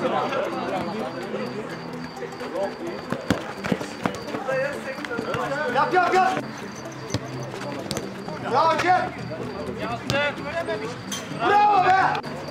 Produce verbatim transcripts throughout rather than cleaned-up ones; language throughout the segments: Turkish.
Yap yap yap. Bravo Cem. Bravo be.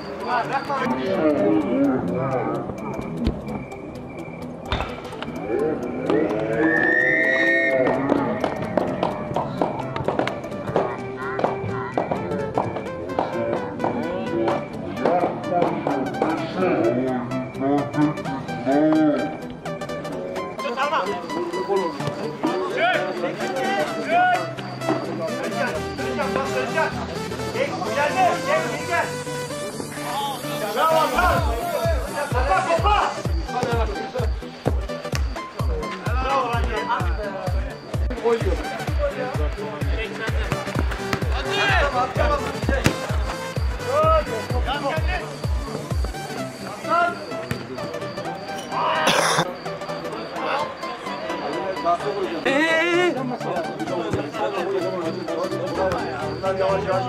Yavaş yavaş.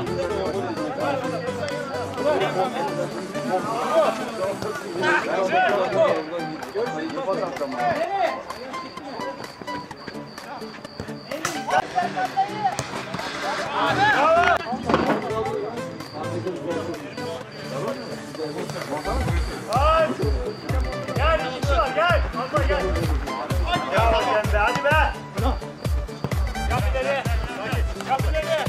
Gel, gel, abla gel. Gel be, hadi be. Yap ileri. Yap ileri.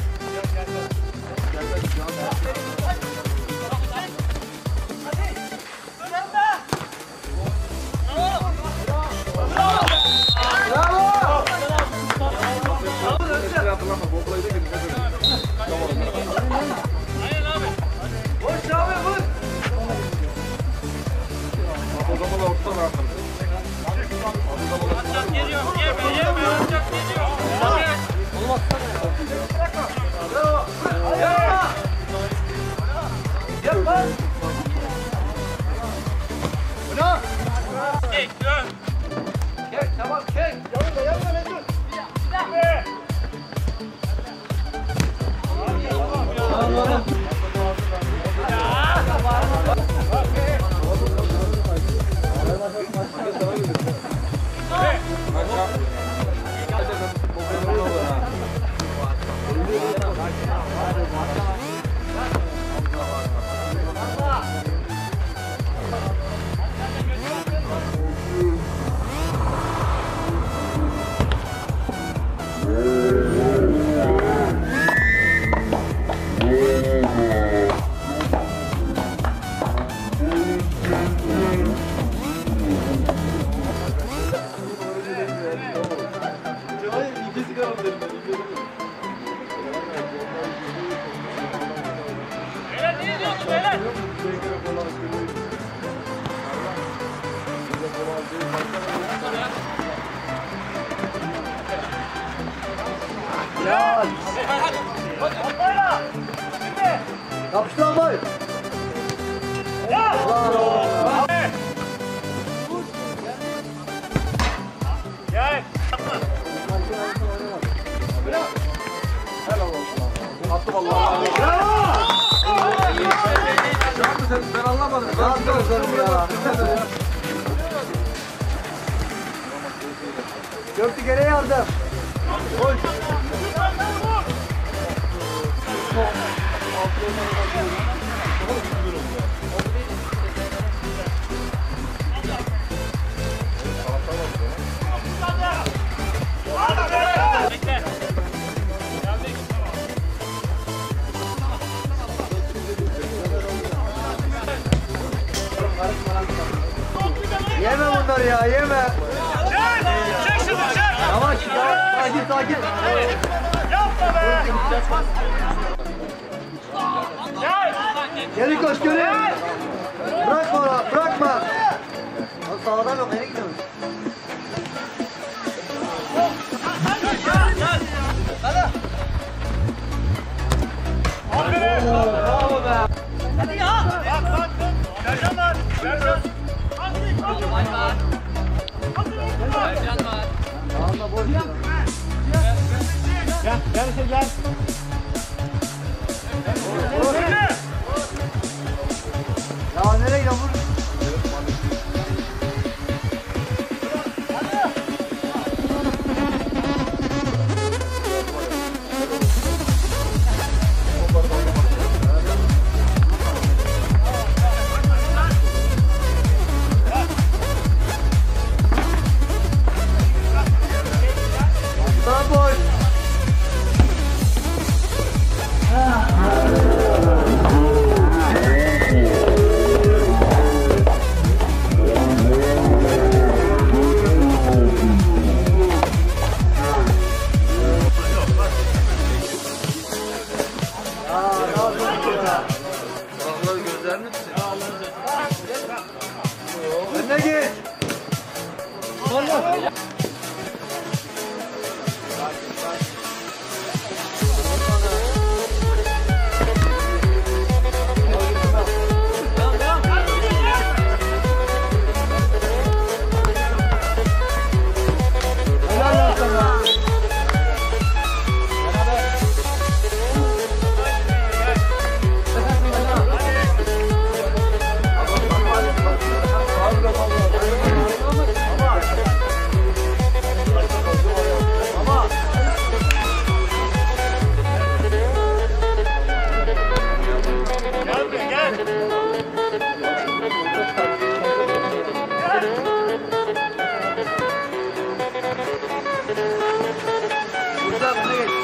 Ya. Yapıştır albayı. Ya. Gel. Helal olsun. Attı vallahi. Bravo. Ben anlamadım. Ben anlamadım ya. Göktü geri yardım. Gol. Yeme bunları ya, yeme. Çek şunu, çek. Yavaş, yavaş, sakin, sakin. Yapma be. Gel. Geri koş, geri. Bırakma ona, bırakma. Lan sağdan yok, nereye gidiyorsun? Hadi. Aferin. Bravo be. Hadi ya. Bak, bak. Sercan var, Sercan. Hadi var. Sercan var. Sağında boş. Gel, gel işte gel. Ya nereye gidiyorsun? Güzel, öne geç.